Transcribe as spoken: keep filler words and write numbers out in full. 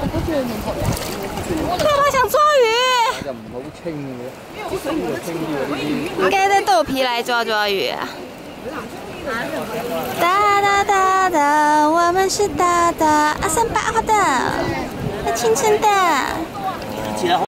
爸爸想抓鱼。 就唔好清嘅，啲水唔清啲。 應該在豆皮來抓抓魚啊！哒哒哒哒，我們是哒哒阿三八號的，青春的。